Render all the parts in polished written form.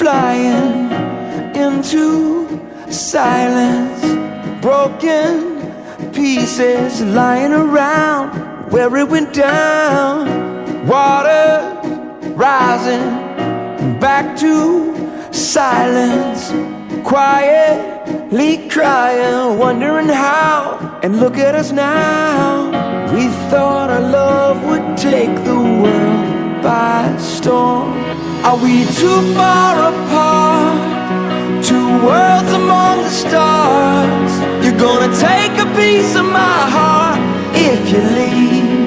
flying into silence. Broken pieces lying around where it went down. Water rising back to silence. Quietly crying, wondering how. And look at us now. We thought our love would take the world by storm. Are we too far apart? Two worlds among the stars. You're gonna take a piece of my heart if you leave.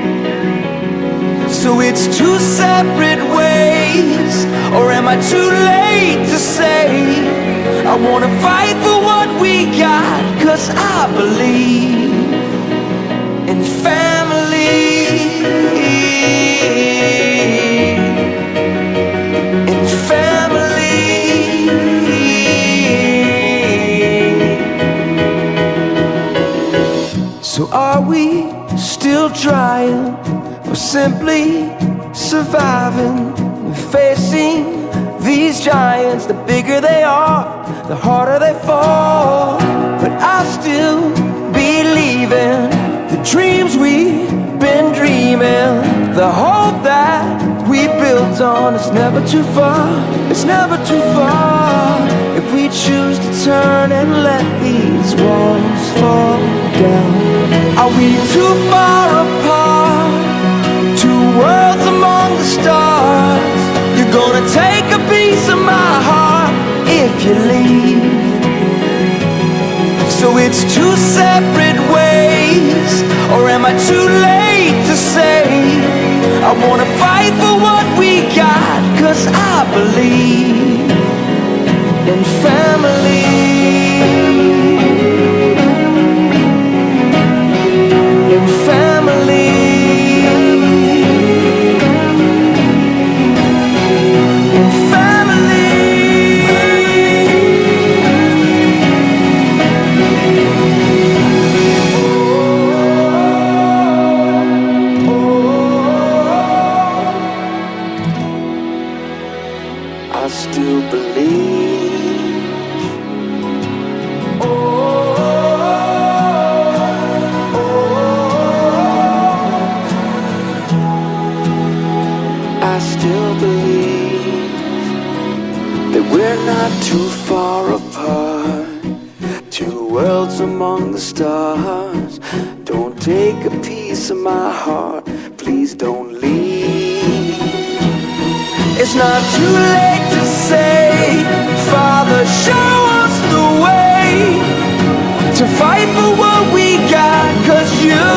So it's two separate ways, or am I too late to say I wanna fight for what we got? 'Cause I believe in family. In family. So are we still trying, or simply surviving? Facing these giants, the bigger they are, the harder they fall. But I still believe in the dreams we've been dreaming. The hope that we built on is never too far. It's never too far. If we choose to turn and let these walls fall down. Are we too far apart? Two worlds among the stars. You're gonna take a piece of my heart if you leave. So it's two separate ways, or am I too late to say I wanna fight for what we got? 'Cause I believe in family. In family. I still believe. I still believe that we're not too far apart. Two worlds among the stars. Don't take a piece of my heart. Please don't leave. It's not too late to say, Father, show us the way to fight for what we got. 'Cause you